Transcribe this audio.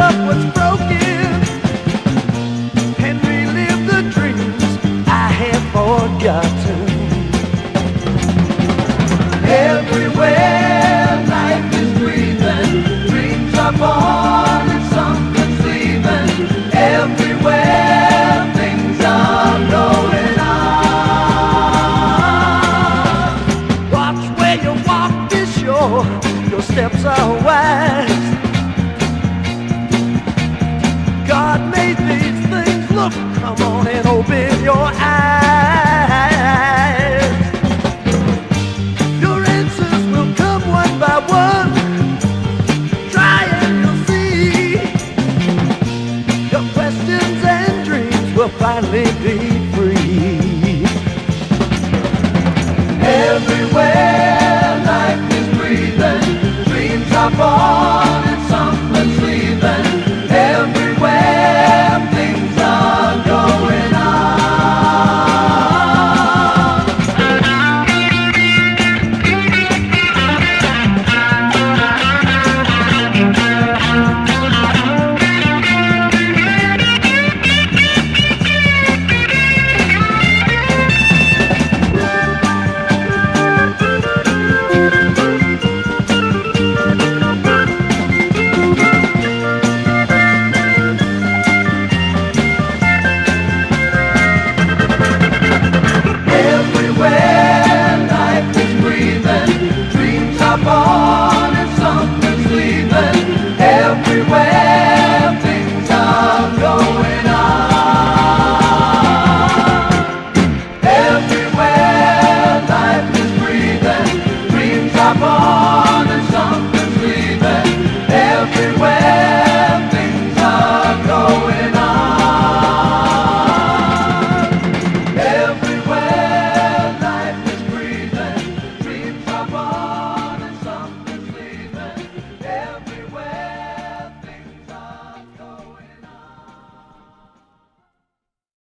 up what's broken and relive the dreams I had forgotten. Everywhere life is breathing, dreams are born and something's leaving. Everywhere things are going on. Watch where you walk, be sure your steps are wise. God made these things, look, come on and open your eyes. Your answers will come one by one. Try and you'll see. Your questions and dreams will finally be